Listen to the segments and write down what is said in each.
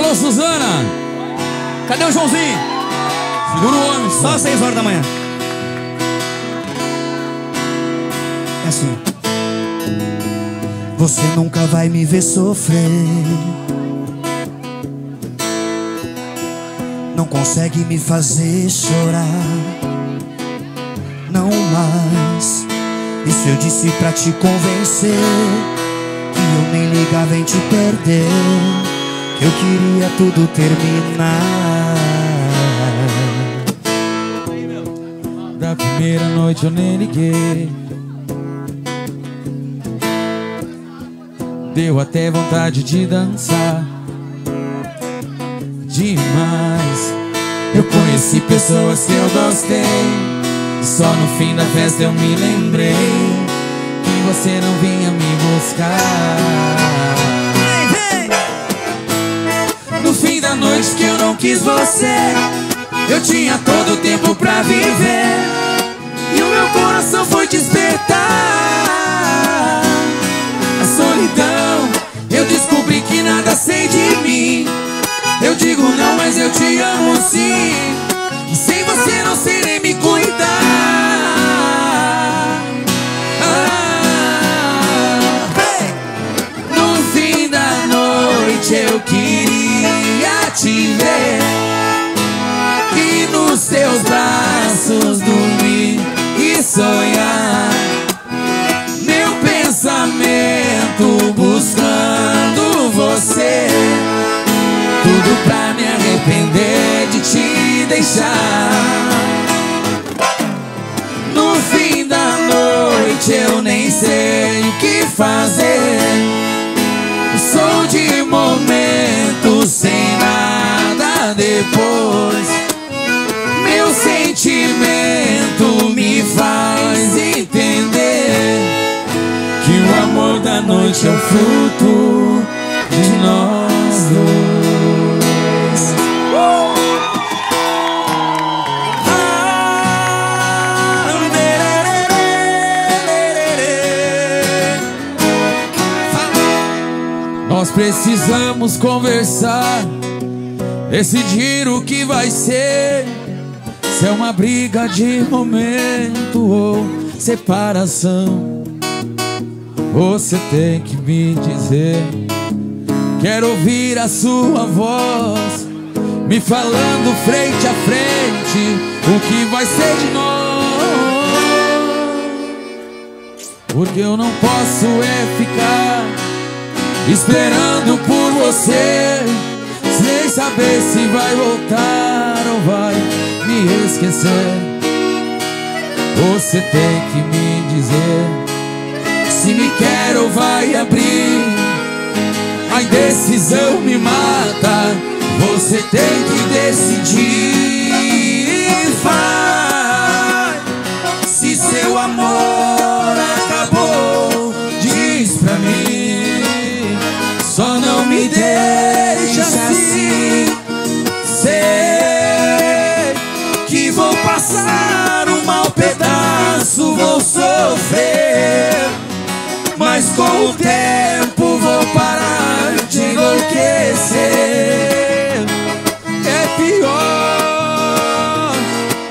Alô, Suzana. Cadê o Joãozinho? Segura o homem. Só 6 horas da manhã. É assim. Você nunca vai me ver sofrer. Não consegue me fazer chorar. Não mais. Isso eu disse pra te convencer, que eu nem ligava em te perder, que eu queria tudo terminar. Da primeira noite eu nem liguei. Deu até vontade de dançar demais. Eu conheci pessoas que eu gostei, e só no fim da festa eu me lembrei que você não vinha me buscar. No fim da noite que eu não quis você, eu tinha todo o tempo pra viver, e o meu coração foi despertar. A solidão, eu descobri que nada sei de mim. Eu digo não, mas eu te amo sim, e sem você não sei nem me cuidar. No fim da noite eu queria te ver, e nos teus braços dormir e sonhar. Meu pensamento buscando você, tudo pra me arrepender de te deixar. No fim da noite eu nem sei o que fazer. Sou de momento sem nada depois. Meu sentimento me faz entender que o amor da noite é o fruto de nós dois. Nós precisamos conversar, decidir o que vai ser. Se é uma briga de momento ou separação, você tem que me dizer. Quero ouvir a sua voz me falando frente a frente o que vai ser de nós. Porque eu não posso ficar esperando por você, sem saber se vai voltar ou vai me esquecer. Você tem que me dizer se me quer ou vai abrir. A indecisão me mata, você tem que decidir. Vai, se seu amor acabou, diz pra mim. Só não me deixa assim. Sei que vou passar um mau pedaço, vou sofrer, mas com o tempo vou parar de enlouquecer. É pior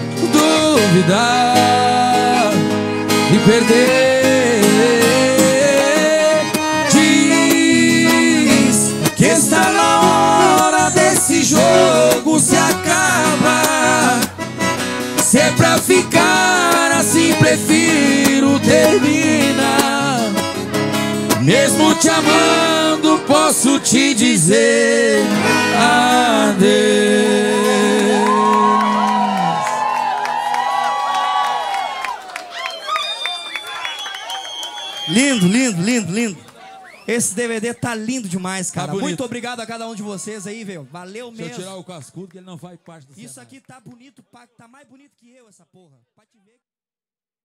duvidar e perder. Que está na hora desse jogo se acabar. Se é pra ficar assim, prefiro terminar. Mesmo te amando, posso te dizer adeus. Lindo, lindo, lindo, lindo. Esse DVD tá lindo demais, cara. Tá muito obrigado a cada um de vocês aí, velho. Valeu mesmo. Deixa eu tirar o cascudo que ele não faz parte do Isso cenário. aqui tá bonito, tá mais bonito que eu, essa porra. Pra te ver.